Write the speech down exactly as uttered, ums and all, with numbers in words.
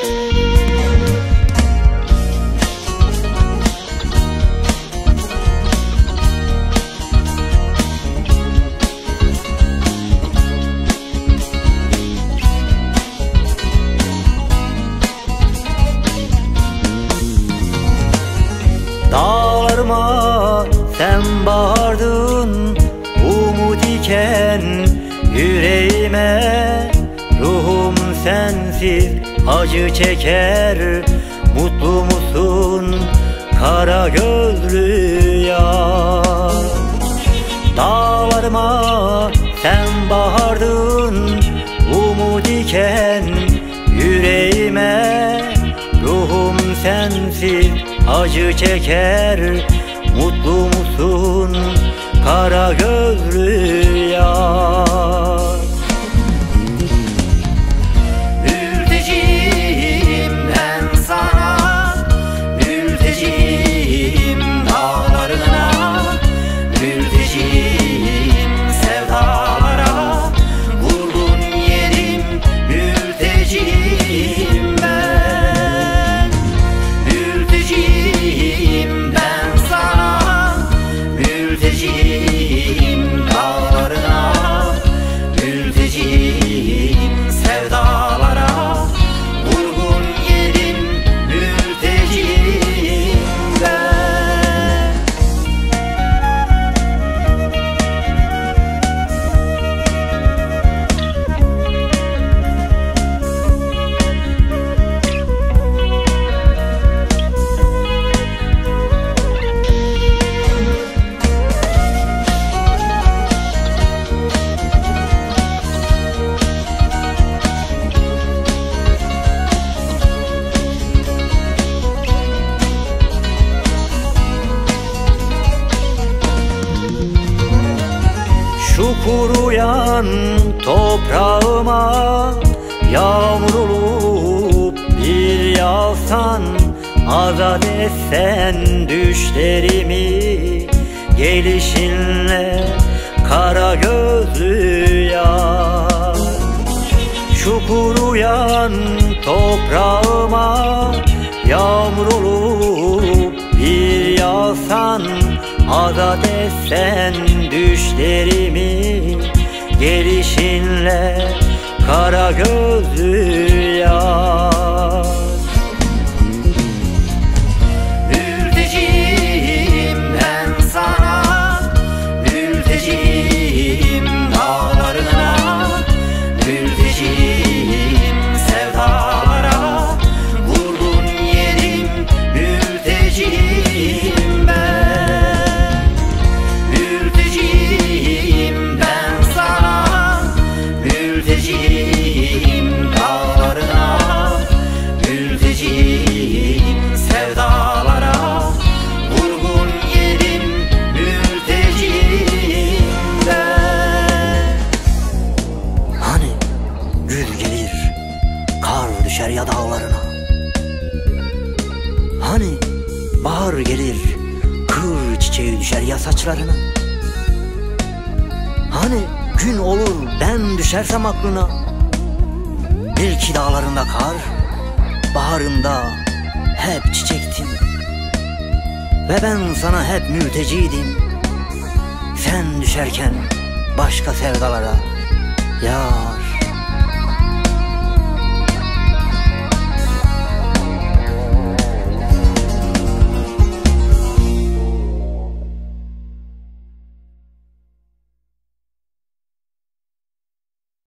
Dağlarıma sen bağırdın, umut iken yüreğime. Ruhum sensiz acı çeker, mutlu musun kara gözlü yar? Dağlarıma sen bağırdın, umut iken yüreğime. Ruhum sensiz acı çeker, mutlu musun kara gözlü yar? Mülteciyim ben sana, mülteciyim dağlarına, mülteciyim sevdalara, vurgun yerim mülteciyim ben. Mülteciyim ben sana, mülteciyim dağlarına, mülteciyim sevdalara, vurgun yerim mülteciyim ben. Şu kuruyan toprağıma yağmur olup bir yağsan, azat etsen düşlerimi gelişinle kara gözlü yar. Şu kuruyan toprağıma yağmur olup bir yağsan, azat etsen düşlerimi gelişinle kara gözlü yar. Mülteciyim ben sana, mülteciyim dağlarına, mülteciyim sevdalara, vurgun yerim mülteciyim ben. Mülteciyim ben sana, mülteciyim dağlarına, mülteciyim sevdalara, vurgun yerim mülteciyim ben. Hani gül gelir, kar düşer ya dağlarına. Hani bahar gelir, kır çiçeği düşer ya saçlarına. Hani gün olur ben düşersem aklına, bil ki dağlarında kar, baharında hep çiçektin. Ve ben sana hep mülteciydim, sen düşerken başka sevdalara yar.